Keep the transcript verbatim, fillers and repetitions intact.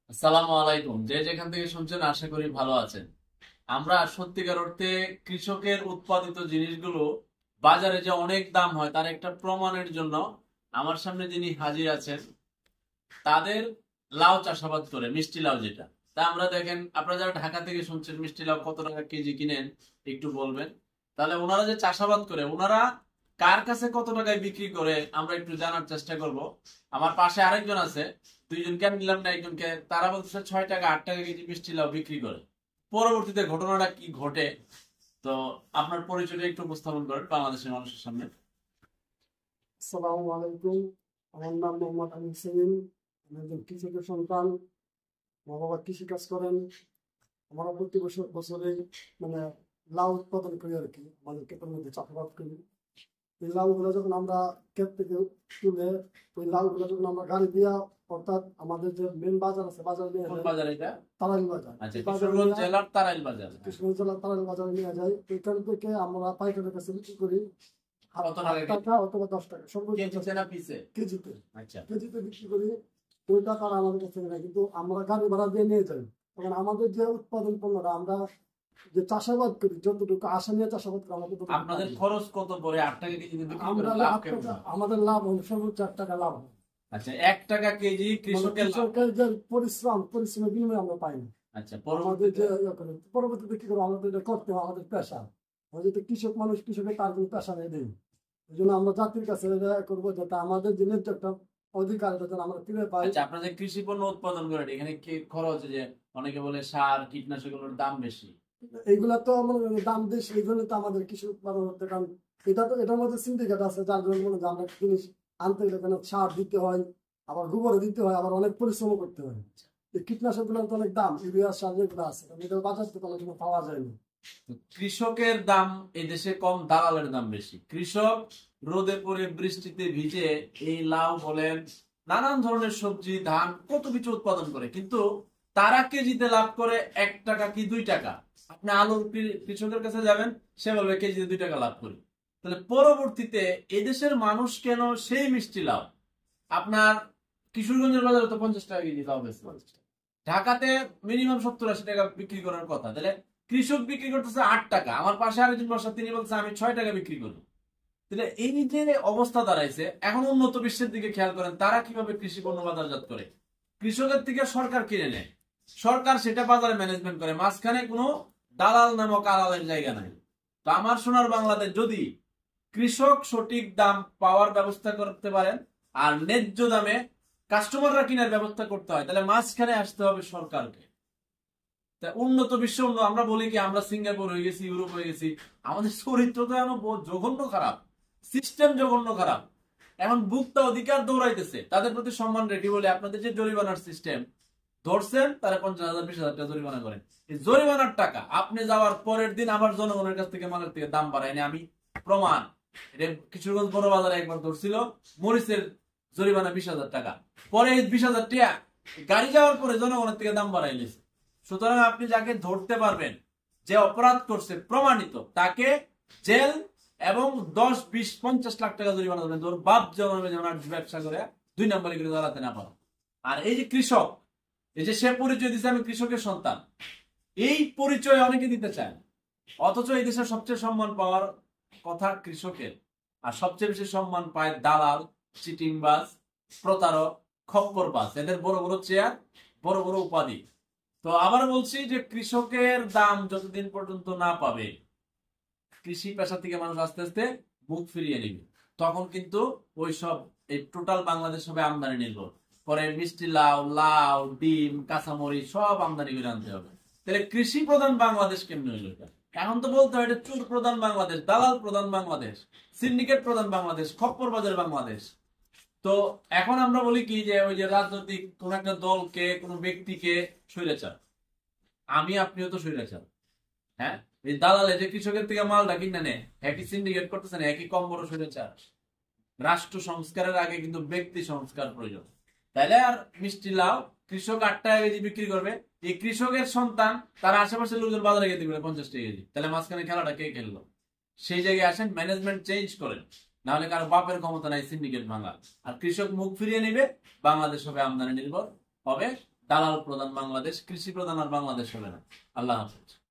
আসসালামু আলাইকুম। যে যেখান থেকে শুনছেন আশা করি ভালো আছেন। আমরা সত্যিকার অর্থে কৃষকের উৎপাদিত জিনিসগুলো বাজারে যে অনেক দাম হয় তার একটা প্রমাণের জন্য আমার সামনে যিনি হাজির আছেন তাদের লাউ চাষাবাদ করে, মিষ্টি লাউ যেটা। তা আমরা দেখেন, আপনারা যারা ঢাকা থেকে শুনছেন মিষ্টি লাউ কত টাকা কেজি কিনেন একটু বলবেন। তাহলে ওনারা যে চাষাবাদ করে ওনারা কার কাছে কত টাকায় বিক্রি করে আমরা একটু জানার চেষ্টা করব। আমার পাশে আরেকজন আছে, দুইজনকে আমি নিলাম না একজনকে, তারা বলছে ছয় টাকা আট টাকা কেজি মিষ্টি লাউ বিক্রি করে। পরবর্তীতে ঘটনাটা কি ঘটে, তো আপনার পরিচয়টা একটু উপস্থাপন করেন বাংলাদেশের মানুষের সামনে। আসসালামু আলাইকুম। আমার নাম মোহাম্মদ আমির সেলিম। আমি একজন কৃষকের সন্তান। মা বাবা কৃষিকাজ করেন। আমরা প্রতি বছর বছরে মানে লাউ উৎপাদন করি আর কি, আমাদের ক্ষেতের মধ্যে চাষাবাদ করি। এই লাউগুলো যখন আমরা ক্ষেত থেকে তুলে, ওই লাউগুলো যখন আমরা গাড়ি দিয়া, অর্থাৎ আমাদের যে মেন বাজার আছে, বাজারে নিয়ে কোন যাই। বাজার এটা? তারাইল বাজার। আচ্ছা, এই বাজারে কিশোরগঞ্জ নিয়ে জেলার তারাইল বাজার। কিশোরগঞ্জ জেলার তারাইল বাজারে নিয়ে যাই। ওইখান থেকে আমরা পাইকারের কাছে বিক্রি করি আট কত আট টাকা কেজি? টাকা অথবা দশ টাকা সর্বোচ্চ কেজিতে না পিসে? কেজিতে। আচ্ছা। কেজিতে বিক্রি করি। ওই টাকা আর আমাদের কাছে নেই, কিন্তু আমরা গাড়ি ভাড়া দিয়ে নিয়ে যাই। তখন আমাদের যে উৎপাদন পণ্যটা আমরা যে চাষাবাদ করি, যতটুকু আশা নিয়ে চাষাবাদ করি আমাদের ততটুকু আপনাদের পাই না। খরচ কত পড়ে আট টাকা কেজি বিক্রি আমরা করে? লাভ আট কেমন টাকা হয়? আমাদের লাভ হবে, সর্বোচ্চ আট টাকা লাভ হয়। আচ্ছা, এক টাকা কেজি মানে কৃষকের লাভ। কৃষকের যে পরিশ্রম, পরিশ্রমের বিনিময়ে আমরা পাই না। আচ্ছা, আমাদের পরবর্তীতে যে ইয়ে করে, পরবর্তীতে কি করবো, আমাদের এটা করতে হবে, আমাদের পেশা। আমরা যেহেতু কৃষক মানুষ, কৃষকের তার কোনো পেশা নেই নেই। এই জন্য আমরা জাতির কাছে এটা করবো, যাতে আমাদের যে ন্যায্য একটা অধিকার, এটা যেন আমরা ফিরে পাই। আচ্ছা, আপনাদের কৃষি পণ্য উৎপাদন করেন, এখানে কি খরচ, যে অনেকে বলে সার কীটনাশকের দাম বেশি? এইগুলা তো আমার দাম বেশি, এই জন্য তো আমাদের কৃষি উৎপাদন হতে, কারণ এটা তো এটার মধ্যে সিন্ডিকেট আছে, যার জন্য মনে হয় যে আমরা একটা জিনিস আনতে গেলে কেন সার দিতে হয়, আবার গোবর দিতে হয়, আবার অনেক পরিশ্রম করতে হয়। এই কীটনাশক গুলোর তো অনেক দাম, ইউরিয়া সার যেগুলো আছে, কারণ এটা বাজার থেকে অনেক সময় পাওয়া যায় না। তো কৃষকের দাম এই দেশে কম, দালালের দাম বেশি। কৃষক রোদে পড়ে বৃষ্টিতে ভিজে এই লাউ বলেন, নানান ধরনের সবজি ধান কত কিছু উৎপাদন করে, কিন্তু তারা কেজিতে লাভ করে এক টাকা কি দুই টাকা। আপনি আলুর কৃ- কৃষকের কাছে যাবেন, সে বলবে কেজিতে দুই টাকা লাভ করি। তাহলে পরবর্তীতে এদেশের মানুষ কেন সেই মিষ্টি লাউ আপনার কিশোরগঞ্জের বাজারে তো পঞ্চাশ টাকা কেজি লাউ বেচে, ঢাকাতে মিনিমাম সত্তর আশি টাকা বিক্রি করার কথা, তাহলে কৃষক বিক্রি করতেছে আট টাকা। আমার পাশে আরেকজন বসা, তিনি বলছে আমি ছয় টাকা বিক্রি করবো। তাহলে এই যে অবস্থা দাঁড়াইছে, এখন উন্নত বিশ্বের দিকে খেয়াল করেন তারা কিভাবে কৃষি পণ্য বাজারজাত করে। কৃষকের থেকে সরকার কিনে নেয়, সরকার সেটা বাজারে ম্যানেজমেন্ট করে, মাঝখানে কোনো দালাল নামক আলালের জায়গা নাই। তো আমার সোনার বাংলাদেশ যদি কৃষক সঠিক দাম পাওয়ার ব্যবস্থা করতে পারেন আর ন্যায্য দামে কাস্টমাররা কেনার ব্যবস্থা করতে হয়, তাহলে মাঝখানে আসতে হবে সরকারকে। তা উন্নত বিশ্ব উন্ন আমরা বলি কি আমরা সিঙ্গাপুর হয়ে গেছি, ইউরোপ হয়ে গেছি, আমাদের চরিত্র তো এখন বহু জঘন্য খারাপ, সিস্টেম জঘন্য খারাপ। এখন ভোক্তা অধিকার দৌড়াইতেছে, তাদের প্রতি সম্মান রেখে বলে আপনাদের যে জরিমানার সিস্টেম ধরছেন, তারা পঞ্চাশ হাজার বিশ হাজার টাকা জরিমানা করেন। এই জরিমানার টাকা আপনি যাওয়ার পরের দিন আবার জনগণের কাছ থেকে মালের থেকে দাম বাড়ায়নি, আমি প্রমাণ। এটা কিশোরগঞ্জ বড় বাজারে একবার ধরছিল, মরিচের জরিমানা বিশ হাজার টাকা, পরে বিশ হাজার টাকা গাড়ি যাওয়ার পরে জনগণের থেকে দাম বাড়াই নিয়েছে। সুতরাং আপনি যাকে ধরতে পারবেন যে অপরাধ করছে প্রমাণিত, তাকে জেল এবং দশ বিশ পঞ্চাশ লাখ টাকা জরিমানা দেবেন, তোর বাপ জন্মে যেমন ব্যবসা করে দুই নম্বরে করে দাঁড়াতে না পারো। আর এই যে কৃষক, এই যে সে পরিচয় দিচ্ছে আমি কৃষকের সন্তান, এই পরিচয় অনেকে দিতে চায় না। অথচ এই দেশের সবচেয়ে সম্মান পাওয়ার কথা কৃষকের, আর সবচেয়ে বেশি সম্মান পায় দালাল, চিটিংবাজ, প্রতারক, খপ্পরবাজ, এদের বড় বড় চেয়ার, বড় বড় উপাধি। তো আবার বলছি যে কৃষকের দাম যতদিন পর্যন্ত না পাবে, কৃষি পেশা থেকে মানুষ আস্তে আস্তে মুখ ফিরিয়ে নেবে। তখন কিন্তু ওই সব এই টোটাল বাংলাদেশ হবে আমদানি নির্ভর, পরে মিষ্টি লাউ, লাউ, ডিম, কাঁচামরিচ সব আমদানি করে আনতে হবে। তাহলে কৃষি প্রধান বাংলাদেশ কেমনে হইল এটা? এখন তো বলতে হয় এটা চোর প্রধান বাংলাদেশ, দালাল প্রধান বাংলাদেশ, সিন্ডিকেট প্রধান বাংলাদেশ, খপ্পরবাজের বাংলাদেশ। তো এখন আমরা বলি কি যে ওই যে রাজনৈতিক কোন একটা দলকে, কোন ব্যক্তিকে স্বৈরাচার, আমি আপনিও তো স্বৈরাচার। হ্যাঁ, এই দালালে যে কৃষকের থেকে মালটা কিনে নেয়, একই সিন্ডিকেট করতেছে না, একই কম বড় স্বৈরাচার। রাষ্ট্র সংস্কারের আগে কিন্তু ব্যক্তি সংস্কার প্রয়োজন। তাহলে আর মিষ্টি লাউ কৃষক আট টাকা কেজি বিক্রি করবে, এই কৃষকের সন্তান তার আশেপাশের লোকজন বাজারে গিয়ে দিবে পঞ্চাশ টাকা কেজি, তাহলে মাঝখানে খেলাটা কে খেললো? সেই জায়গায় আসেন, ম্যানেজমেন্ট চেঞ্জ করেন, না হলে কারো বাপের ক্ষমতা নাই সিন্ডিকেট ভাঙা। আর কৃষক মুখ ফিরিয়ে নেবে, বাংলাদেশ হবে আমদানি নির্ভর, হবে দালাল প্রধান বাংলাদেশ, কৃষি প্রধান আর বাংলাদেশ হবে না। আল্লাহ হাফেজ।